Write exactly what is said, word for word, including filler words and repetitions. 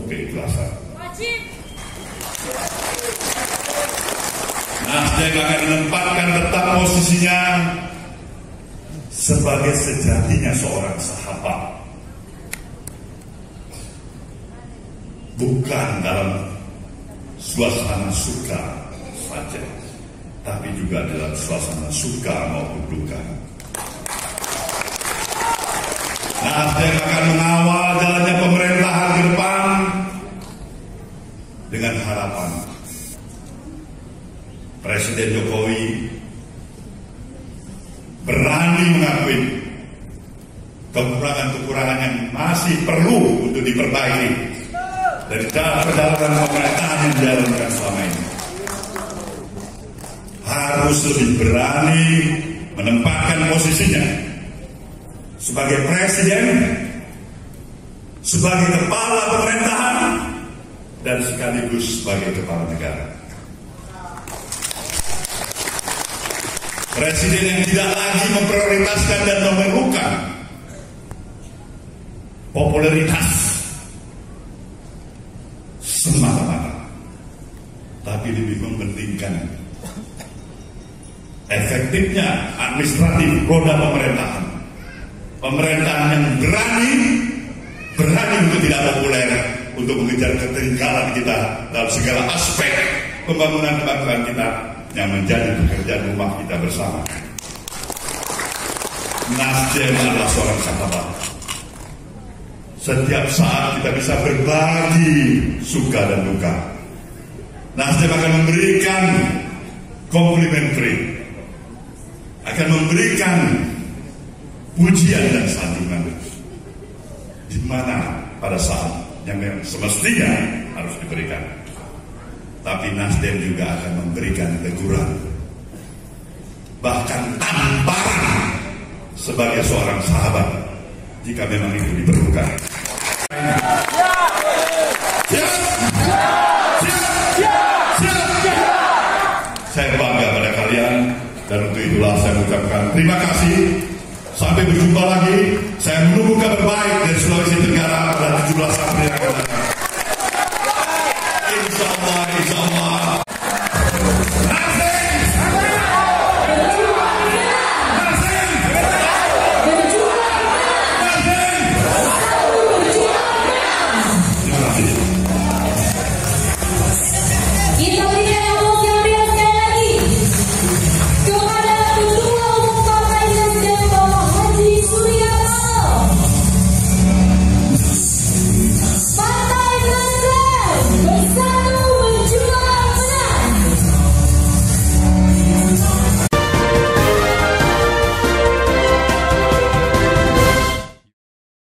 keikhlasan. Nasdem akan menempatkan tetap posisinya sebagai sejatinya seorang sahabat, bukan dalam suasana suka saja, tapi juga dalam suasana suka maupun duka. Nasdem akan mengawal jalannya pemerintahan ke depan dengan harapan Presiden Jokowi berani mengakui kekurangan-kekurangan yang masih perlu untuk diperbaiki dari dalam perjalanan pemerintahan yang dijalankan selama ini. Harus lebih berani menempatkan posisinya sebagai presiden, sebagai kepala pemerintahan, dan sekaligus sebagai kepala negara. Presiden yang tidak lagi memprioritaskan dan memerlukan popularitas semata-mata, tapi lebih mementingkan efektifnya administratif roda pemerintahan. Pemerintahan yang berani, berani untuk tidak populer, untuk mengejar ketertinggalan kita dalam segala aspek pembangunan kebangsaan kita yang menjadi pekerjaan rumah kita bersama. Nasdem adalah seorang sahabat. Setiap saat kita bisa berbagi suka dan duka. Nasdem akan memberikan complimentary, akan memberikan pujian dan sanjungan di mana pada saat yang semestinya harus diberikan. Tapi Nasdem juga akan memberikan teguran, bahkan tamparan sebagai seorang sahabat jika memang itu diperlukan. Siap, siap, siap, siap. Saya bangga pada kalian, dan untuk itulah saya mengucapkan terima kasih. Sampai berjumpa lagi. Saya menunggu kabar baik dari Sulawesi Tenggara pada tujuh belas April yang akan datang.